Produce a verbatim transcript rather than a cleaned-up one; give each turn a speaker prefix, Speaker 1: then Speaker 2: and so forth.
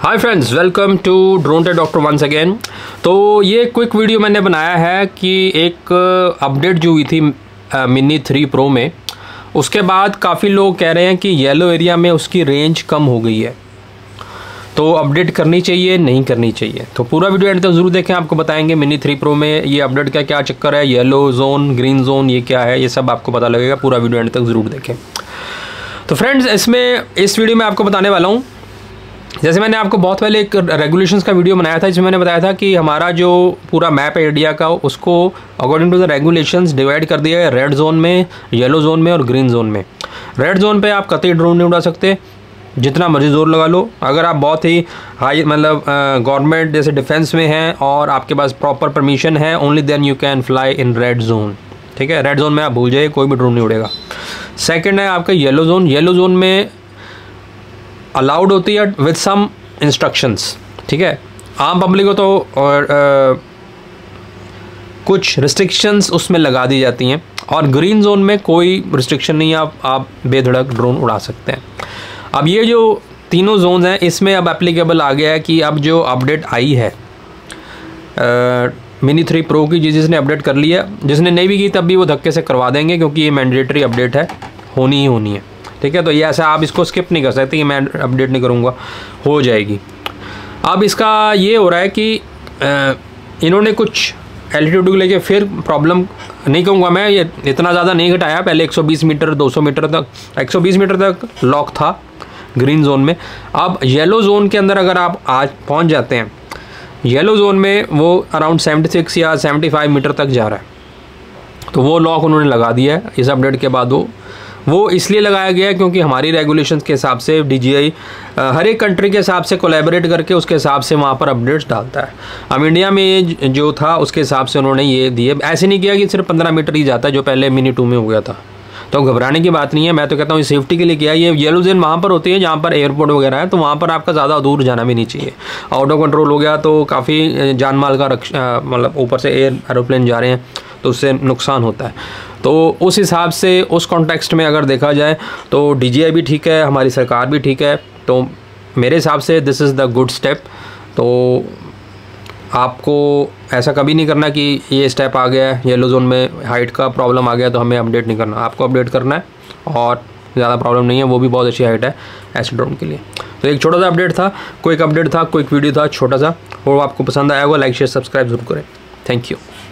Speaker 1: Hi friends, welcome to drone tech doctor once again. तो ये quick video मैंने बनाया है कि एक अपडेट जो हुई थी मिनी थ्री प्रो में, उसके बाद काफ़ी लोग कह रहे हैं कि येलो एरिया में उसकी रेंज कम हो गई है, तो अपडेट करनी चाहिए नहीं करनी चाहिए। तो पूरा वीडियो एंड तक जरूर देखें, आपको बताएंगे मिनी थ्री प्रो में ये अपडेट का क्या चक्कर है, येलो जोन ग्रीन जोन ये क्या है, ये सब आपको पता लगेगा। पूरा वीडियो एंड तक ज़रूर देखें। तो फ्रेंड्स, इसमें इस वीडियो में आपको बताने वाला हूँ, जैसे मैंने आपको बहुत पहले एक रेगुलेशंस का वीडियो बनाया था जिसमें मैंने बताया था कि हमारा जो पूरा मैप है इंडिया का, उसको according to the regulations divide कर दिया है रेड जोन में, येलो जोन में और ग्रीन जोन में। रेड जोन पे आप कतई ड्रोन नहीं उड़ा सकते, जितना मर्जी जोर लगा लो। अगर आप बहुत ही हाई मतलब गवर्नमेंट जैसे डिफेंस में हैं और आपके पास प्रॉपर परमिशन है, only then you can fly in red zone. ठीक है, रेड जोन में आप भूल जाइए, कोई भी ड्रोन नहीं उड़ेगा। सेकेंड है आपका येलो जोन। येलो जोन में अलाउड होती है विद सम इंस्ट्रक्शंस। ठीक है, आम पब्लिक को तो और आ, कुछ रिस्ट्रिक्शंस उसमें लगा दी जाती हैं, और ग्रीन जोन में कोई रिस्ट्रिक्शन नहीं है, आप आप बेधड़क ड्रोन उड़ा सकते हैं। अब ये जो तीनों जोन्स हैं, इसमें अब एप्लीकेबल आ गया है कि अब जो अपडेट आई है मिनी थ्री प्रो की, जिसने अपडेट कर लिया, जिसने नहीं भी की तब भी वो धक्के से करवा देंगे, क्योंकि ये मैंडेटरी अपडेट है, होनी ही होनी है। ठीक है, तो ये ऐसा आप इसको स्किप नहीं कर सकते कि मैं अपडेट नहीं करूँगा, हो जाएगी। अब इसका ये हो रहा है कि आ, इन्होंने कुछ एल्टीट्यूड को लेके फिर प्रॉब्लम, नहीं कहूँगा मैं, ये इतना ज़्यादा नहीं घटाया। पहले एक सौ बीस मीटर दो सौ मीटर तक, एक सौ बीस मीटर तक लॉक था ग्रीन जोन में। अब येलो जोन के अंदर अगर आप आज पहुँच जाते हैं, येलो जोन में वो अराउंड सेवेंटी सिक्स या सेवेंटी फाइव मीटर तक जा रहा है, तो वो लॉक उन्होंने लगा दिया है इस अपडेट के बाद। वो वो इसलिए लगाया गया है क्योंकि हमारी रेगुलेशंस के हिसाब से डीजीआई हर एक कंट्री के हिसाब से कोलैबोरेट करके उसके हिसाब से वहाँ पर अपडेट्स डालता है। अब इंडिया में ये जो था उसके हिसाब से उन्होंने ये दिए, ऐसे नहीं किया कि सिर्फ पंद्रह मीटर ही जाता है जो पहले मिनी टू में हो गया था। तो घबराने की बात नहीं है, मैं तो कहता हूँ सेफ्टी के लिए किया। ये येलो जोन वहाँ पर होती है जहाँ पर एयरपोर्ट वगैरह है, तो वहाँ पर आपका ज़्यादा दूर जाना भी नहीं चाहिए। आउट ऑफ कंट्रोल हो गया तो काफ़ी जान माल का रक्षा, मतलब ऊपर से एयर एरोप्लेन जा रहे हैं तो उससे नुकसान होता है। तो उस हिसाब से उस कॉन्टेक्स्ट में अगर देखा जाए तो डीजीआई भी ठीक है, हमारी सरकार भी ठीक है, तो मेरे हिसाब से this is the good step. तो आपको ऐसा कभी नहीं करना कि ये स्टेप आ गया है, येलो जोन में हाइट का प्रॉब्लम आ गया तो हमें अपडेट नहीं करना। आपको अपडेट करना है, और ज़्यादा प्रॉब्लम नहीं है, वो भी बहुत अच्छी हाइट है ऐसे ड्रोन के लिए। तो एक छोटा सा अपडेट था, क्विक अपडेट था, क्विक वीडियो था छोटा सा, और आपको पसंद आया होगा, लाइक शेयर सब्सक्राइब जरूर करें। Thank you.